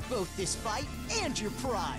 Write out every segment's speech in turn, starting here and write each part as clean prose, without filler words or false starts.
both this fight and your pride.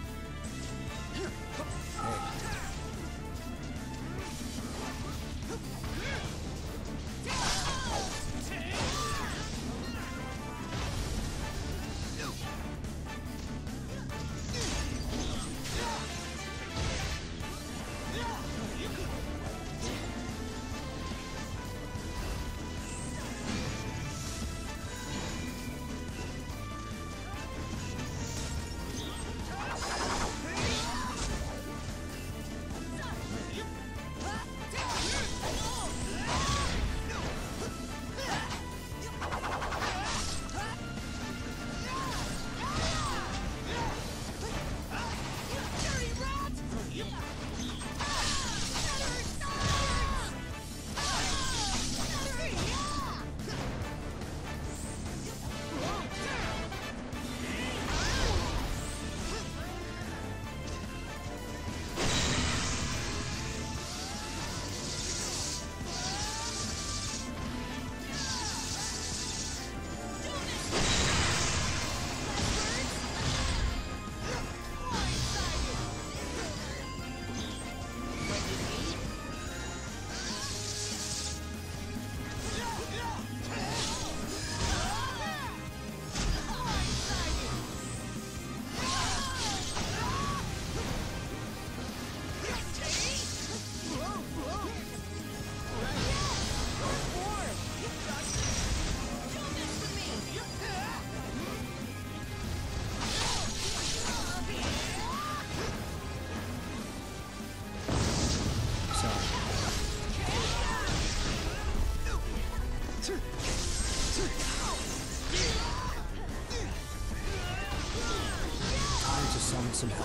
Some help.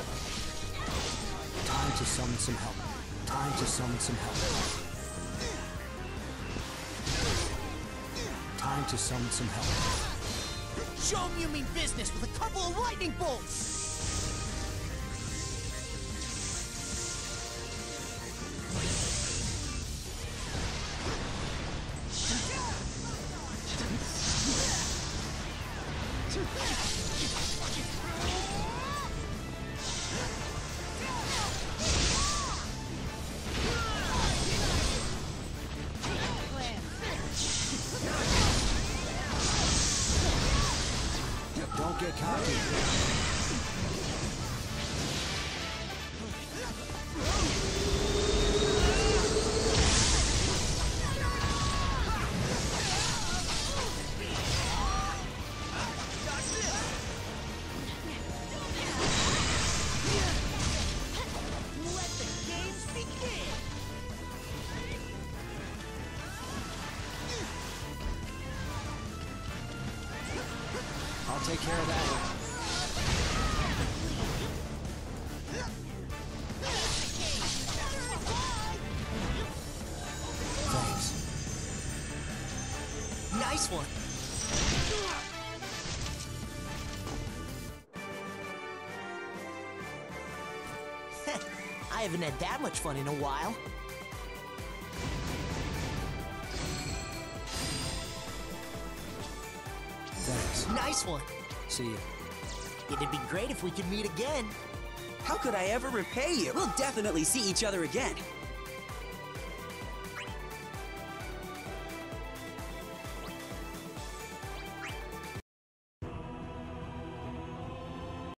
Time to summon some help. Time to summon some help. Time to summon some help. Show 'em you mean business with a couple of lightning bolts! Don't get cocky. Let the games begin! I'll take care of that. Thanks. Nice one! I haven't had that much fun in a while. Thanks. Nice one! See you. It'd be great if we could meet again. How could I ever repay you? We'll definitely see each other again.